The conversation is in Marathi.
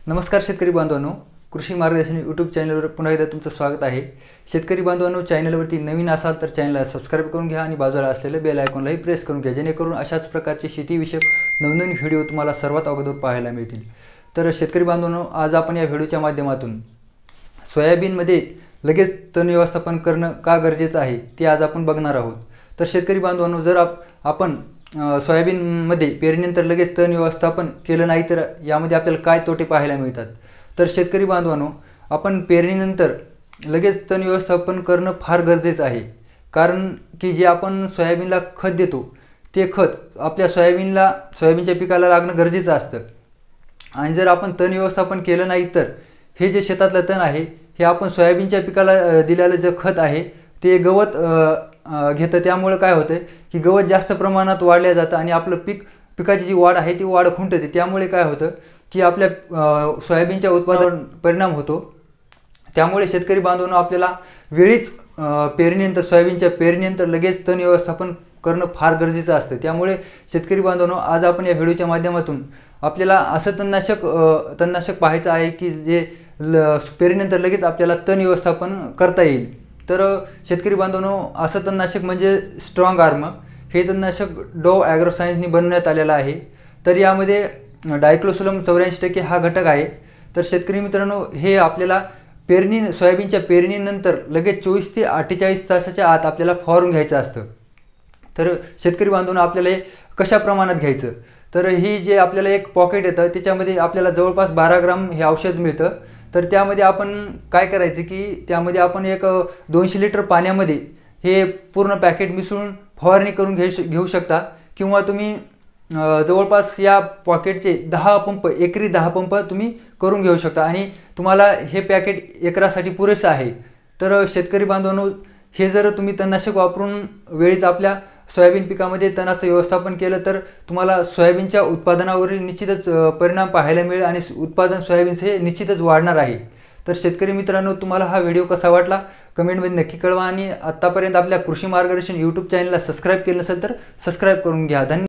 नमस्कार शेतकरी बांधवांनो, कृषी मार्गदर्शन यूट्यूब चॅनलवर पुन्हा एकदा तुमचं स्वागत आहे। शेतकरी बांधवांनो, चॅनलवरती नवीन असाल तर चॅनलला सबस्क्राइब करून घ्या आणि बाजूला असलेल्या बेल आयकॉनलाही प्रेस करून घ्या, जेणेकरून अशाच प्रकारचे शेतीविषयक नवनवीन व्हिडिओ तुम्हाला सर्वात अगोदर पाहायला मिळतील। तर शेतकरी बांधवांनो, आज आपण या व्हिडिओच्या माध्यमातून सोयाबीनमध्ये लगेच तण व्यवस्थापन करणं का गरजेचं आहे ते आज आपण बघणार आहोत। तर शेतकरी बांधवांनो, जर आपण सोयाबीनमध्ये पेरणीनंतर लगेच तण व्यवस्थापन केलं नाही तर यामध्ये आपल्याला काय तोटे पाहायला मिळतात। तर शेतकरी बांधवांनो, आपण पेरणीनंतर लगेच तण व्यवस्थापन करणं फार गरजेचं आहे, कारण की जे आपण सोयाबीनला खत देतो ते खत आपल्या सोयाबीनच्या पिकाला लागणं गरजेचं असतं। आणि जर आपण तण व्यवस्थापन केलं नाही तर हे जे शेतातलं तण आहे हे आपण सोयाबीनच्या पिकाला दिलेलं जे खत आहे ते गवत घेतं। त्यामुळे काय होतं की गवत जास्त प्रमाणात वाढलं जातं आणि आपलं पिकाची जी वाढ आहे ती वाढ खुंटते। त्यामुळे काय होतं की आपल्या सोयाबीनच्या उत्पादनावर परिणाम होतो। त्यामुळे शेतकरी बांधवांनो, आपल्याला वेळीच पेरणीनंतर सोयाबीनच्या पेरणीनंतर लगेच तण व्यवस्थापन करणं फार गरजेचं असतं। त्यामुळे शेतकरी बांधवांनो, आज आपण या व्हिडिओच्या माध्यमातून आपल्याला असं तणनाशक पाहायचं आहे की जे पेरणीनंतर लगेच आपल्याला तण व्यवस्थापन करता येईल। तर शेतकरी बांधवांनो, असं तणनाशक म्हणजे स्ट्रॉंग आर्म हे तणनाशक डोव ॲग्रो सायन्सनी बनवण्यात आलेलं आहे। तर यामध्ये डायक्लोसोलम 84% हा घटक आहे। तर शेतकरी मित्रांनो, हे आपल्याला सोयाबीनच्या पेरणीनंतर लगेच 24 ते 48 तासाच्या आत आपल्याला फवारून घ्यायचं असतं। तर शेतकरी बांधवांनो, आपल्याला हे कशा प्रमाणात घ्यायचं, तर ही जे आपल्याला एक पॉकेट येतं त्याच्यामध्ये आपल्याला जवळपास 12 ग्राम हे औषध मिळतं। तर त्यामध्ये आपण काय करायचं की त्यामध्ये आपण एक 200 लिटर पाण्यामध्ये हे पूर्ण पॅकेट मिसळून फवारणी करून घेऊ शकता, किंवा तुम्ही जवळपास या पॉकेटचे 10 पंप एकरी 10 पंप तुम्ही करून घेऊ शकता आणि तुम्हाला हे पॅकेट एकरासाठी पुरेसं आहे। तर शेतकरी बांधवांनो, हे जर तुम्ही तणनाशक वापरून वेळीच आपल्या सोयाबीन पिकामध्ये तणाचं व्यवस्थापन केलं तर तुम्हाला सोयाबीनच्या उत्पादनावर निश्चितच परिणाम पाहायला मिळेल आणि उत्पादन सोयाबीनचं हे निश्चितच वाढणार आहे। तर शेतकरी मित्रांनो, तुम्हाला हा व्हिडिओ कसा वाटला कमेंटमध्ये नक्की कळवा आणि आत्तापर्यंत आपल्या कृषी मार्गदर्शन यूट्यूब चॅनलला सबस्क्राइब केलं नसेल तर सबस्क्राइब करून घ्या। धन्यवाद।